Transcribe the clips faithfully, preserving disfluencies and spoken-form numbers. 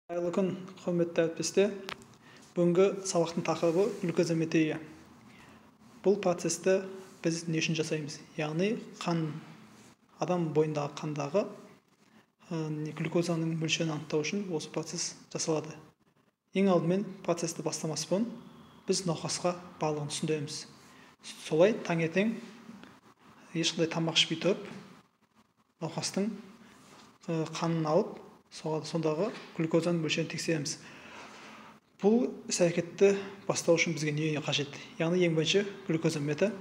Қайырлы күн, құрметті әріптестер. Бүгінгі сабақтың тақырыбы глюкозаметрия. Бұл процесті біз не үшін жасаймыз? Яғни қан, адам бойындағы қандағы глюкозаның мөлшерін анықтау үшін осы процесс жасалады. Ең алдымен процесті бастамас бұрын біз науқасқа барлығын түсіндіреміз. Солай таңертең ешқандай тамақ ішпей тұрып, науқастың қанын алып, сондағы глюкозаның мөлшерін тексереміз. Бұл іс-әрекетті бастау үшін бізге не қажет? Яғни ең бірінші глюкозаметр,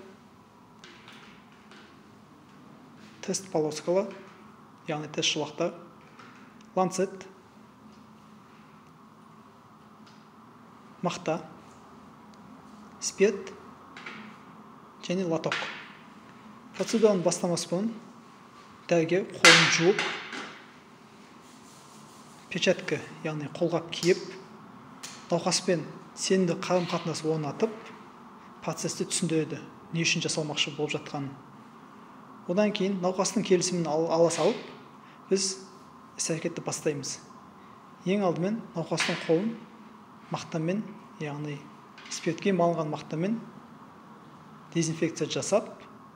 тест полоскалы, яғни тест шолақтар, ланцет, мақта, спирт және лоток. Процедураны бастамас бұрын дәрігер қолын жуып, перчатка, яғни қолғап киіп, науқаспен сенімді қарым-қатынас орнатып, процесті түсіндіреді, не үшін жасалмақшы болып жатқанын. Одан кейін науқастың келісімін ала салып, біз іс-әрекетті бастаймыз. Ең алдымен науқастың қолын мақтамен, яғни спиртке малынған мақтамен дезинфекция жасап,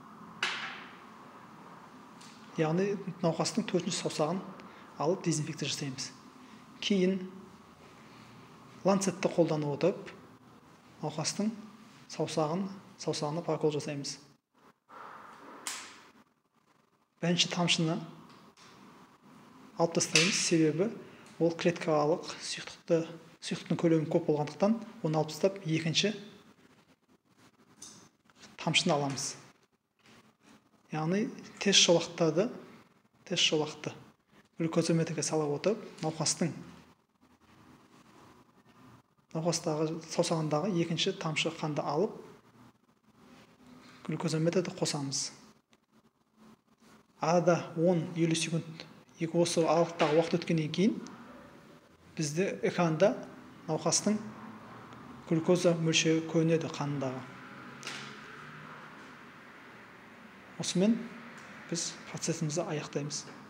яғни науқастың төртінші саусағын алып дезинфекция жасаймыз. Кейін ланцетті қолданып отырып, науқастың саусағын, саусағына прокол жасаймыз. Бірінші тамшыны алып тастаймыз, себебі ол клеткалық сұйықтықты, сұйықтықтың көлемі көп болғандықтан, оны алып тастап, екінші тамшыны аламыз. Яғни тест шолақтарды, тест шолақты глюкозаметрге сала отырып, науқастың науқастағы саусағындағы екінші тамшы қанды алып, глюкозаметрді қосамыз. Арада он-елу секунд осы аралықтағы уақыт өткеннен кейін бізде экранда науқастың глюкоза мөлшері көрінеді қанындағы. Осымен біз процесімізді аяқтаймыз.